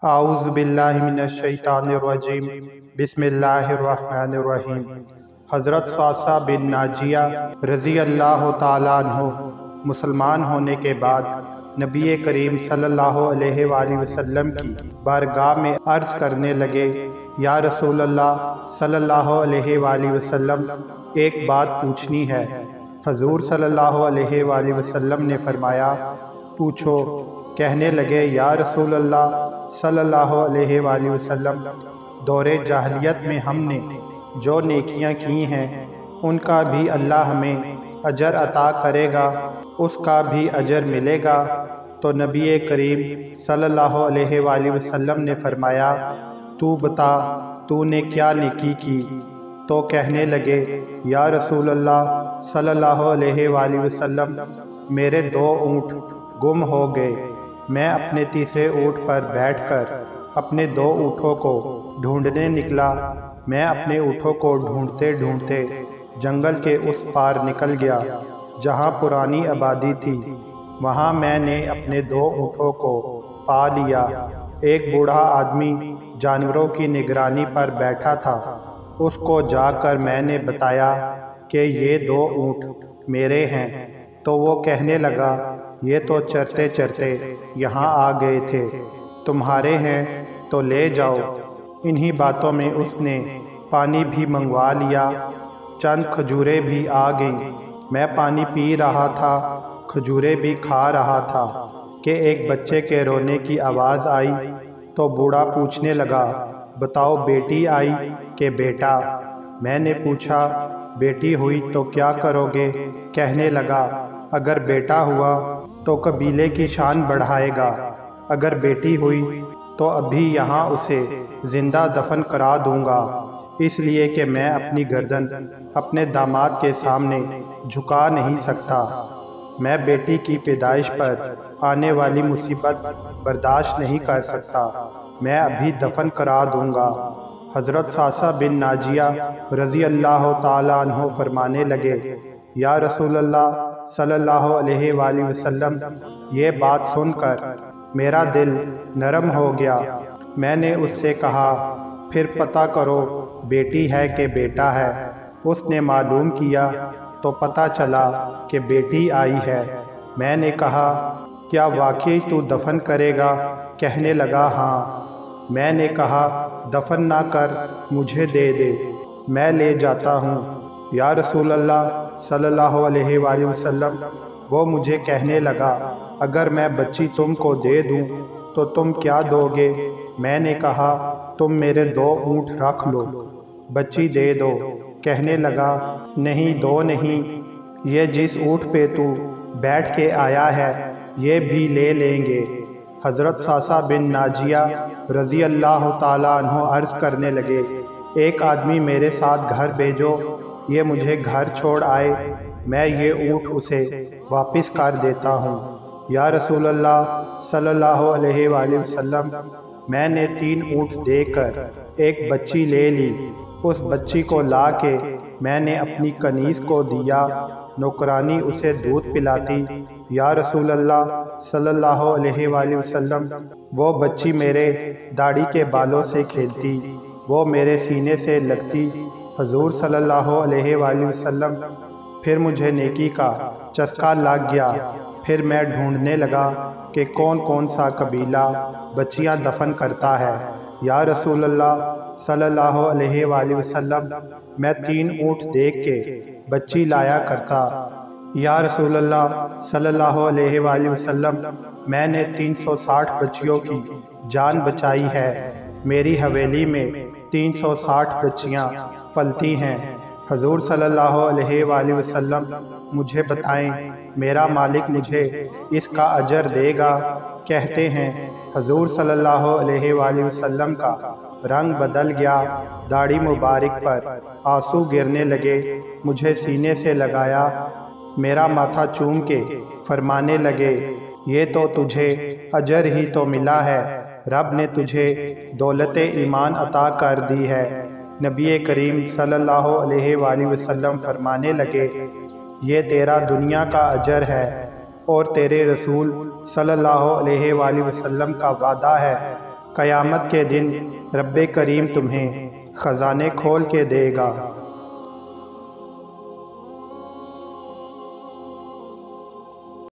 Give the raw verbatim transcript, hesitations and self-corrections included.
اعوذ باللہ من الشیطان الرجیم بسم اللہ الرحمن الرحیم۔ حضرت صعصع بن ناجیہ رضی اللہ تعالیٰ عنہ مسلمان ہونے کے بعد نبی کریم صلی اللہ علیہ وآلہ وسلم کی بارگاہ میں عرض کرنے لگے، یا رسول اللہ صلی اللہ علیہ وآلہ وسلم، ایک بات پوچھنی ہے۔ حضور صلی اللہ علیہ وآلہ وسلم نے فرمایا، پوچھو۔ کہنے لگے، یا رسول اللہ صلی اللہ علیہ وآلہ وسلم، دور جاہلیت میں ہم نے جو نیکیاں کی ہیں ان کا بھی اللہ ہمیں اجر عطا کرے گا، اس کا بھی اجر ملے گا؟ تو نبی کریم صلی اللہ علیہ وآلہ وسلم نے فرمایا، تو بتا تو نے کیا نیکی کی؟ تو کہنے لگے، یا رسول اللہ صلی اللہ علیہ وآلہ وسلم، میرے دو اونٹ گم ہو گئے۔ میں اپنے تیسرے اونٹ پر بیٹھ کر اپنے دو اونٹوں کو ڈھونڈنے نکلا۔ میں اپنے اونٹوں کو ڈھونڈتے ڈھونڈتے جنگل کے اس پار نکل گیا جہاں پرانی آبادی تھی۔ وہاں میں نے اپنے دو اونٹوں کو پا لیا۔ ایک بوڑھا آدمی جانوروں کی نگرانی پر بیٹھا تھا، اس کو جا کر میں نے بتایا کہ یہ دو اونٹ میرے ہیں۔ تو وہ کہنے لگا، یہ تو چرتے چرتے یہاں آ گئے تھے، تمہارے ہیں تو لے جاؤ۔ انہی باتوں میں اس نے پانی بھی منگوا لیا، چند کھجوریں بھی آ گئیں۔ میں پانی پی رہا تھا، کھجوریں بھی کھا رہا تھا کہ ایک بچے کے رونے کی آواز آئی۔ تو بوڑھا پوچھنے لگا، بتاؤ بیٹی آئی کہ بیٹا؟ میں نے پوچھا، بیٹی ہوئی تو کیا کرو گے؟ کہنے لگا، اگر بیٹا ہوا تو قبیلے کی شان بڑھائے گا، اگر بیٹی ہوئی تو ابھی یہاں اسے زندہ دفن کرا دوں گا، اس لیے کہ میں اپنی گردن اپنے داماد کے سامنے جھکا نہیں سکتا۔ میں بیٹی کی پیدائش پر آنے والی مصیبت برداشت نہیں کر سکتا، میں ابھی دفن کرا دوں گا۔ حضرت صعصع بن ناجیہ رضی اللہ تعالیٰ عنہ فرمانے لگے، یا رسول اللہ صلی اللہ علیہ وآلہ وسلم، یہ بات سن کر میرا دل نرم ہو گیا۔ میں نے اس سے کہا، پھر پتہ کرو بیٹی ہے کہ بیٹا ہے۔ اس نے معلوم کیا تو پتہ چلا کہ بیٹی آئی ہے۔ میں نے کہا، کیا واقعی تو دفن کرے گا؟ کہنے لگا، ہاں۔ میں نے کہا، دفن نہ کر مجھے دے دے، میں لے جاتا ہوں۔ یا رسول اللہ صلی اللہ علیہ وآلہ وسلم، وہ مجھے کہنے لگا، اگر میں بچی تم کو دے دوں تو تم کیا دو گے؟ میں نے کہا، تم میرے دو اونٹ رکھ لو، بچی دے دو۔ کہنے لگا، نہیں دو نہیں، یہ جس اونٹ پہ تو بیٹھ کے آیا ہے یہ بھی لے لیں گے۔ حضرت صعصع بن ناجیہ رضی اللہ تعالیٰ عنہ عرض کرنے لگے، ایک آدمی میرے ساتھ گھر بھیجو، یہ مجھے گھر چھوڑ آئے، میں یہ اونٹ اسے واپس کر دیتا ہوں۔ یا رسول اللہ صلی اللہ علیہ وآلہ وسلم، میں نے تین اونٹ دے کر ایک بچی لے لی۔ اس بچی کو لا کے میں نے اپنی کنیز کو دیا، نوکرانی اسے دودھ پلاتی۔ یا رسول اللہ صلی اللہ علیہ وآلہ وسلم، وہ بچی میرے داڑھی کے بالوں سے کھیلتی، وہ میرے سینے سے لگتی۔ حضور صلی اللہ علیہ وآلہ وسلم، پھر مجھے نیکی کا چسکا لگ گیا۔ پھر میں ڈھونڈنے لگا کہ کون کون سا قبیلہ بچیاں دفن کرتا ہے۔ یا رسول اللہ صلی اللہ علیہ وآلہ وسلم، میں تین اونٹ دیکھ کے بچی لایا کرتا۔ یا رسول اللہ صلی اللہ علیہ وآلہ وسلم، میں نے تین سو ساٹھ بچیوں کی جان بچائی ہے۔ میری حویلی میں تین سو ساٹھ بچیاں پلتی ہیں۔ حضور صلی اللہ علیہ وآلہ وسلم، مجھے بتائیں میرا مالک مجھے اس کا اجر دے گا؟ کہتے ہیں، حضور صلی اللہ علیہ وآلہ وسلم کا رنگ بدل گیا، داڑھی مبارک پر آنسو گرنے لگے، مجھے سینے سے لگایا، میرا ماتھا چوم کے فرمانے لگے، یہ تو تجھے اجر ہی تو ملا ہے، رب نے تجھے دولت ایمان عطا کر دی ہے۔ نبی کریم صلی اللہ علیہ وآلہ وسلم فرمانے لگے، یہ تیرا دنیا کا اجر ہے، اور تیرے رسول صلی اللہ علیہ وآلہ وسلم کا وعدہ ہے قیامت کے دن رب کریم تمہیں خزانے کھول کے دے گا۔